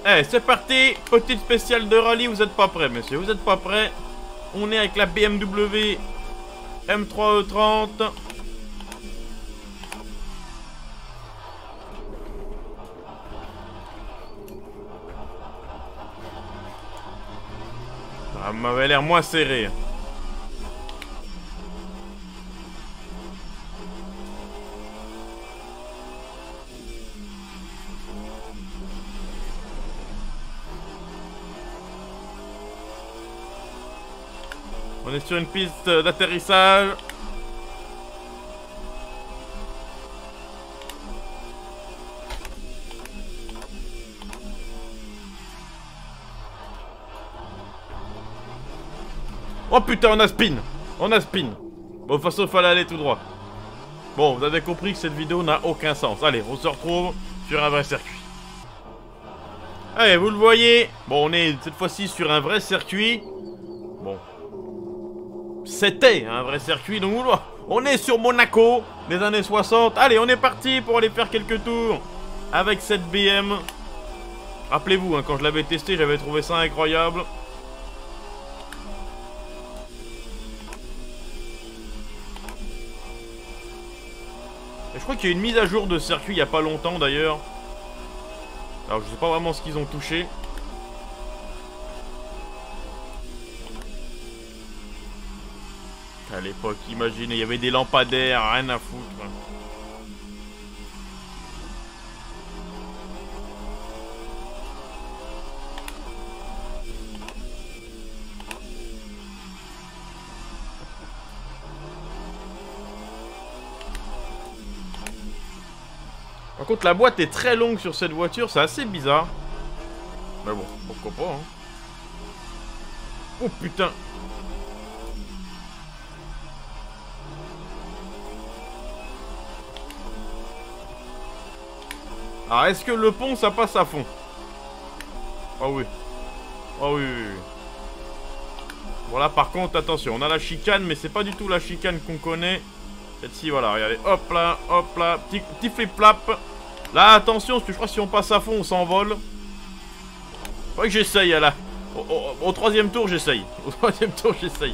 Eh, c'est parti. Petite spéciale de rallye, vous êtes pas prêts, messieurs, vous êtes pas prêts. On est avec la BMW M3 E30. Ça m'avait l'air moins serré. On est sur une piste d'atterrissage. Oh putain, on a spin. On a spin. Bon, de toute façon, il fallait aller tout droit. Bon, vous avez compris que cette vidéo n'a aucun sens. Allez, on se retrouve sur un vrai circuit. Allez, vous le voyez. Bon, on est cette fois-ci sur un vrai circuit. Bon. C'était un vrai circuit, donc on est sur Monaco des années 60. Allez, on est parti pour aller faire quelques tours avec cette BM. Rappelez-vous, hein, quand je l'avais testé, j'avais trouvé ça incroyable. Et je crois qu'il y a une mise à jour de circuit il n'y a pas longtemps d'ailleurs. Alors je sais pas vraiment ce qu'ils ont touché. À l'époque, imaginez, il y avait des lampadaires, rien à foutre. Par contre, la boîte est très longue sur cette voiture, c'est assez bizarre. Mais bon, pourquoi pas, hein. Oh putain. Alors, est-ce que le pont, ça passe à fond? Oh oui. Oh oui, oui, oui. Voilà, par contre, attention, on a la chicane, mais c'est pas du tout la chicane qu'on connaît. Celle-ci, voilà, regardez. Hop là, petit flip-flap. Là, attention, parce que je crois que si on passe à fond, on s'envole. Faut que j'essaye, là. Au troisième tour, j'essaye. Au troisième tour, j'essaye.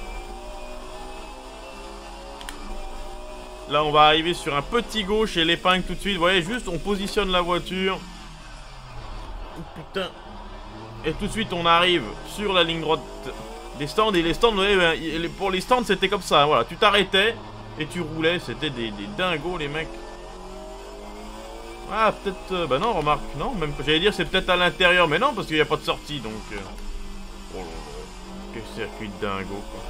Là, on va arriver sur un petit gauche et l'épingle tout de suite. Vous voyez, juste, on positionne la voiture. Oh, putain. Et tout de suite, on arrive sur la ligne droite des stands. Et les stands, vous voyez, pour les stands, c'était comme ça. Voilà, tu t'arrêtais et tu roulais. C'était des dingos, les mecs. Ah, peut-être... bah non, remarque. Non, même j'allais dire, c'est peut-être à l'intérieur. Mais non, parce qu'il n'y a pas de sortie, donc... Oh là là. Quel circuit de dingo, quoi.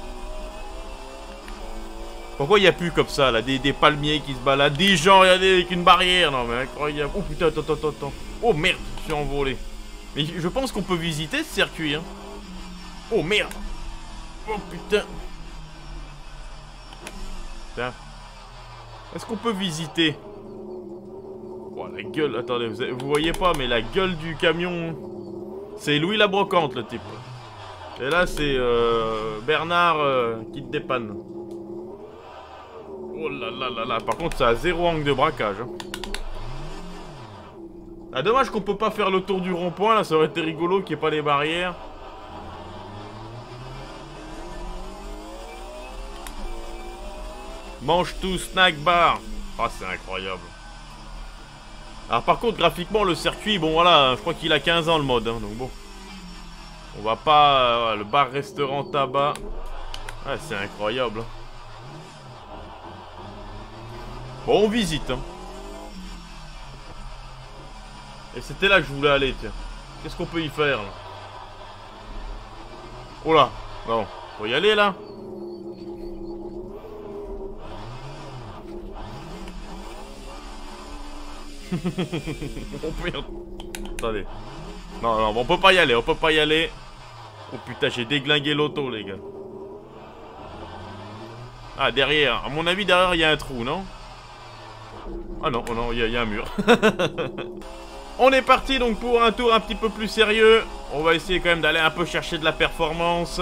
Pourquoi il n'y a plus comme ça, là, des palmiers qui se baladent, des gens, regardez, avec une barrière. Non, mais incroyable. Oh putain, attends. Oh merde, je suis envolé. Mais je pense qu'on peut visiter ce circuit, hein. Oh merde. Oh putain. Putain. Est-ce qu'on peut visiter? Oh, la gueule, attendez, vous voyez pas, mais la gueule du camion... C'est Louis la Brocante, le type. Et là, c'est Bernard qui te dépanne. Oh là là là là, par contre ça a zéro angle de braquage, hein. Ah, dommage qu'on peut pas faire le tour du rond-point, là, ça aurait été rigolo qu'il n'y ait pas les barrières. Mange tout, snack bar. Ah, c'est incroyable. Alors par contre, graphiquement, le circuit, bon voilà, je crois qu'il a 15 ans le mode, hein, donc bon. On va pas... le bar-restaurant tabac. Ouais, c'est incroyable, hein. Bon, on visite, hein. Et c'était là que je voulais aller, tiens. Qu'est-ce qu'on peut y faire, là? Oh là. Bon, faut y aller, là. Oh merde. Attendez. Non, on peut pas y aller, Oh putain, j'ai déglingué l'auto, les gars. Ah, derrière. À mon avis, derrière, il y a un trou, non? Ah non, oh non, il y a un mur. On est parti donc pour un tour un petit peu plus sérieux. On va essayer quand même d'aller un peu chercher de la performance.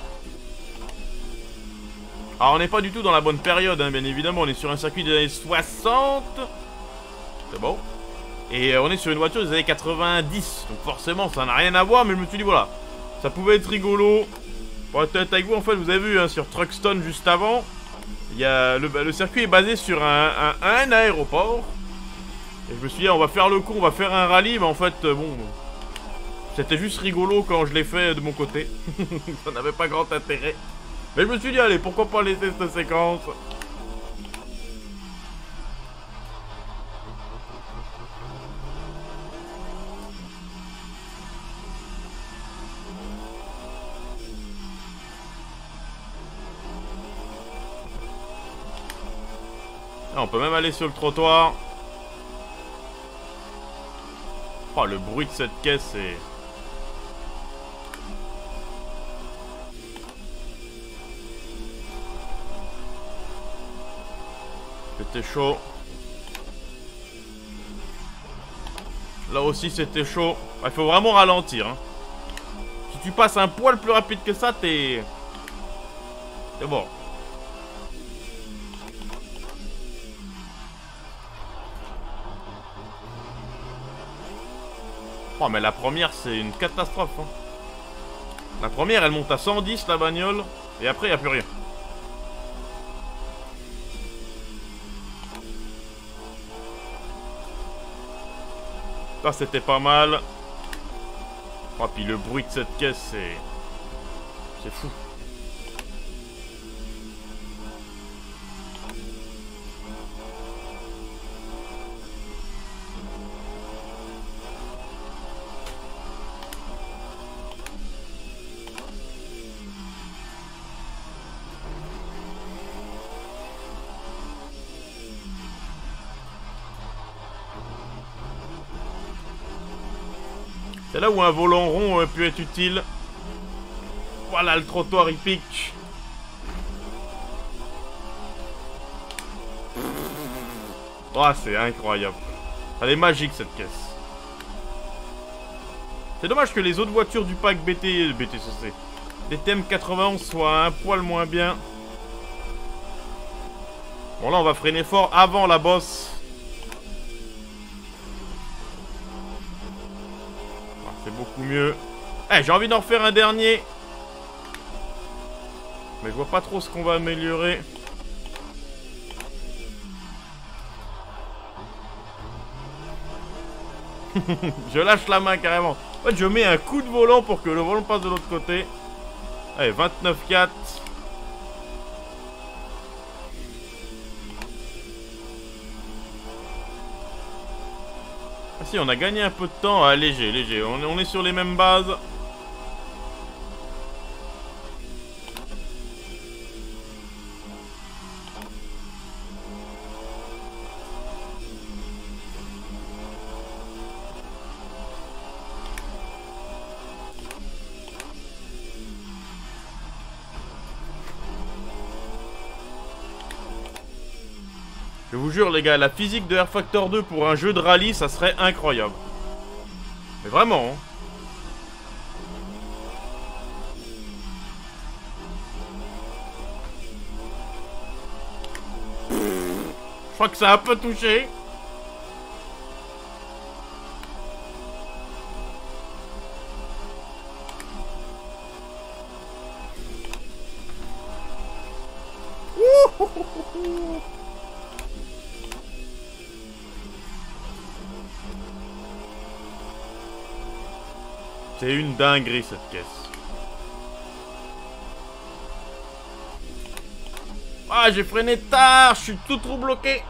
Alors on n'est pas du tout dans la bonne période, hein, bien évidemment. On est sur un circuit des années 60. C'est bon. Et on est sur une voiture des années 90. Donc forcément, ça n'a rien à voir. Mais je me suis dit, voilà, ça pouvait être rigolo. Pour être honnête avec vous, en fait, vous avez vu, hein, sur Truckstone juste avant, il y a le circuit est basé sur un aéroport. Et je me suis dit, on va faire le coup, on va faire un rallye. Mais en fait, bon, c'était juste rigolo quand je l'ai fait de mon côté. Ça n'avait pas grand intérêt. Mais je me suis dit, allez, pourquoi pas laisser cette séquence. Ah, on peut même aller sur le trottoir. Oh, le bruit de cette caisse, c'est... C'était chaud. Là aussi, c'était chaud. Il faut vraiment ralentir. Hein. Si tu passes un poil plus rapide que ça, t'es mort. Oh, mais la première, c'est une catastrophe. Hein. La première, elle monte à 110, la bagnole. Et après, il n'y a plus rien. Ça, c'était pas mal. Oh, puis le bruit de cette caisse, c'est fou. C'est là où un volant rond aurait pu être utile. Voilà, le trottoir il pique. Oh, c'est incroyable. Elle est magique cette caisse. C'est dommage que les autres voitures du pack BTCC, des thèmes 91 soient un poil moins bien. Bon là on va freiner fort avant la bosse. C'est beaucoup mieux. Eh, j'ai envie d'en refaire un dernier. Mais je vois pas trop ce qu'on va améliorer. Je lâche la main carrément. En fait, je mets un coup de volant pour que le volant passe de l'autre côté. Allez, 29,4. Ah si, on a gagné un peu de temps. Ah, léger, léger. On est sur les mêmes bases. Je vous jure les gars, la physique de Air Factor 2 pour un jeu de rallye, ça serait incroyable. Mais vraiment, hein. Je crois que ça a un peu touché. C'est une dinguerie cette caisse. Ah, j'ai freiné tard, je suis tout trop bloqué.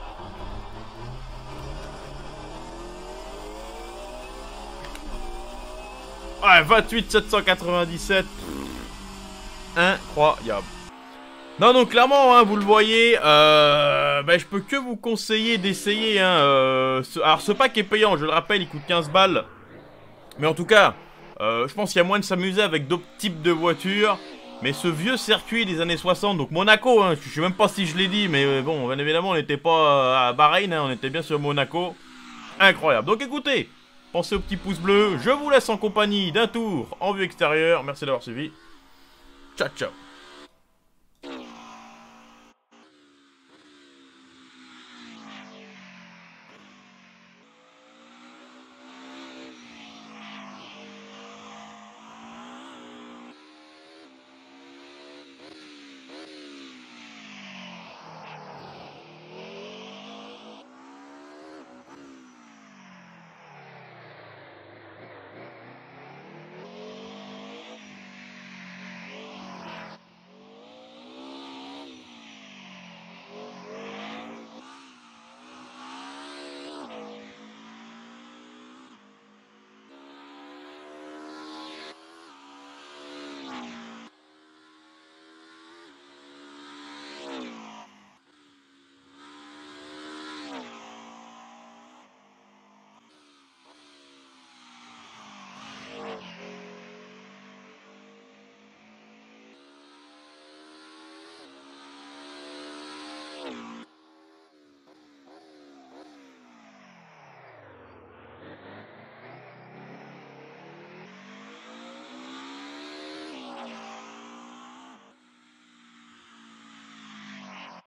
Ouais, 28 797. Incroyable. Non, donc clairement, hein, vous le voyez, ben, je peux que vous conseiller d'essayer. Hein, alors, ce pack est payant, je le rappelle, il coûte 15 balles. Mais en tout cas, je pense qu'il y a moyen de s'amuser avec d'autres types de voitures. Mais ce vieux circuit des années 60, donc Monaco, hein, je sais même pas si je l'ai dit, mais bon, bien évidemment, on n'était pas à Bahreïn, hein, on était bien sur Monaco. Incroyable. Donc écoutez, pensez au petit pouce bleu, je vous laisse en compagnie d'un tour en vue extérieure. Merci d'avoir suivi. Ciao, ciao.